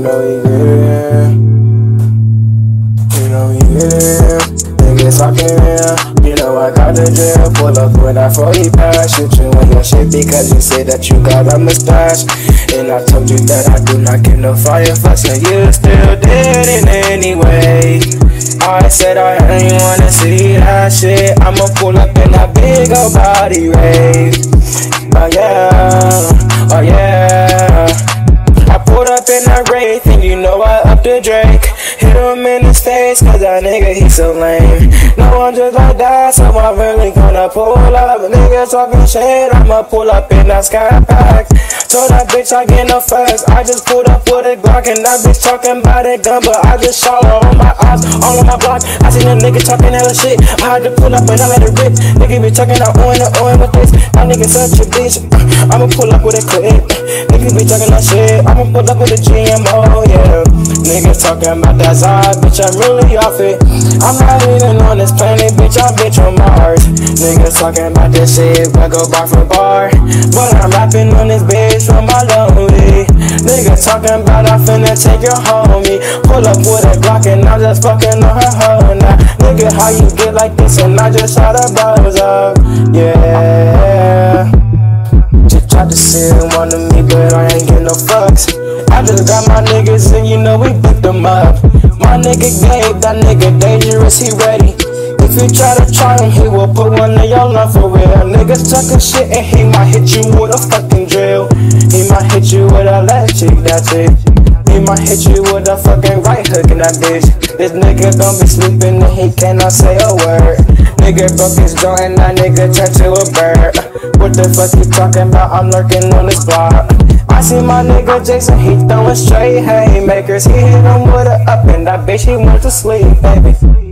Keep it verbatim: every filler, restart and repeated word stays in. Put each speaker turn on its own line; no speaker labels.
know he good. You know he good. Niggas talking real. You know I got the drill. Pull up with that forty pass. Shoot you in your shit because you say that you got a mustache. And I told you that I do not get no fire fucks, and you still did it anyway. I said I ain't wanna see that shit. I'ma pull up in that big old body rave. Oh yeah, oh yeah. I pulled up in that Wraith, and you know I up the Drake. Hit him in his face, cause that nigga, he so lame. No one just like that, so I'm really gonna pull up. Niggas talking shit, I'ma pull up in that Sky Pack. Told that bitch I get no fucks. I just pulled up with a Glock, and that bitch talking about a gun, but I just shot her on my eyes, all on my block. I seen a nigga talking hella shit. I had to pull up and I let it rip. Nigga be talking out on and on with this. That nigga such a bitch. I'ma pull up with a clip. Nigga be talking that shit. I'ma pull up with a G M O, yeah. Niggas talking about that side, bitch, I'm really off it. I'm not even on this planet, bitch, I'm bitch on Mars. Niggas talking about this shit, but go bar for bar. But I'm rapping on this bitch from my lonely. Niggas talking about I finna take your homie. Pull up with a Glock and I'm just fucking on her hoe now. Nigga, how you get like this and I just shot a buzz up, yeah. Just tried to sit and want to me, but I ain't get no fucks. I just got my niggas and you know we picked them up. My nigga Gabe, that nigga dangerous, he ready. If you try to try him, he will put one in your lung for real. Niggas talking shit and he might hit you with a fucking drill. He might hit you with a left cheek, that's it. He might hit you with a fucking right hook in that bitch. This nigga gon' be sleeping and he cannot say a word. Nigga broke his jaw and that nigga turned to a bird. What the fuck you talking about? I'm lurking on this block. I see my nigga Jason, he throwing straight haymakers. He hit him with a up and that bitch, he went to sleep, baby.